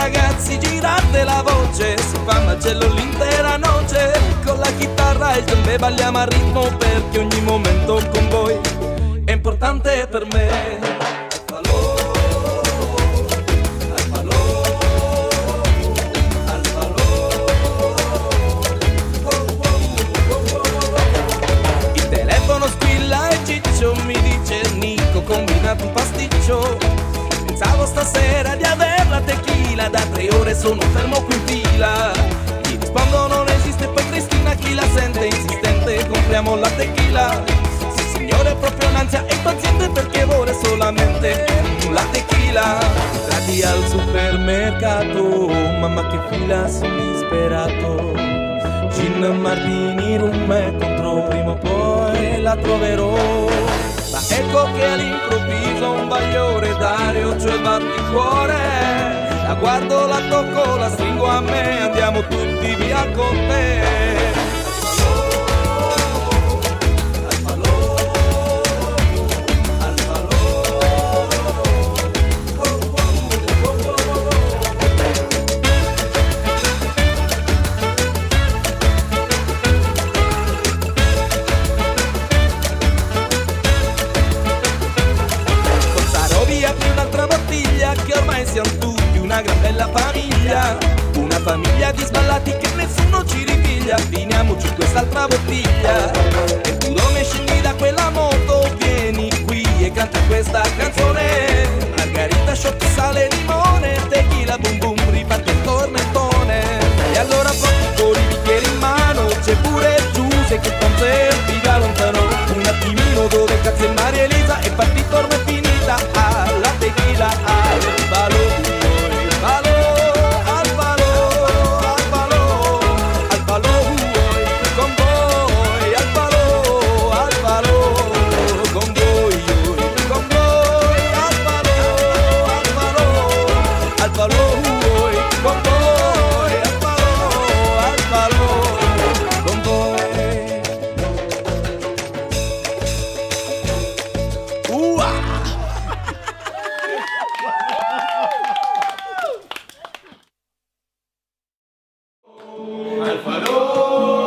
ragazzi girate la voce, si fa macello l'intera noce, con la chitarra e il djembe balliamo a ritmo, perché ogni momento con voi è importante per me. Mi dice Nico, combinato un pasticcio. Pensavo stasera di aver la tequila, da 3 ore sono fermo qui in fila. Gli rispondo non esiste, poi Cristina chi la sente, insistente, compriamo la tequila. Sì signore, proprio un'ansia, è impaziente perché vuole solamente la tequila. Entrati al supermercato, mamma che fila, sono disperato. Gin, Martini, rum e contro, prima o poi la troverò. Ma ecco che all'improvviso un bagliore d'ario, cioè batticuore. La guardo, la tocco, la stringo a me, andiamo tutti via con te. Che ormai siamo tutti una gran bella famiglia, una famiglia di sballati che nessuno ci ripiglia. Finiamoci quest'altra bottiglia e tu dove scendi da quella moto, vieni qui e canta questa canzone. Margarita, shot, sale, limone, tequila, boom boom, riparte il tormentone. E allora proprio con i bicchieri in mano, c'è pure Giuse che tanto vi da lontano. Un attimino, dove cazzo è Maria Elisa, e partito ormai è finita alla tequila, al ballo, al ballo, al ballo, al ballo, al ballo, con voi, al ballo, al ballo, con voi, con voi, al ballo, al ballo, al ballo, con voi, al ballo, al ballo, con voi. Al falò.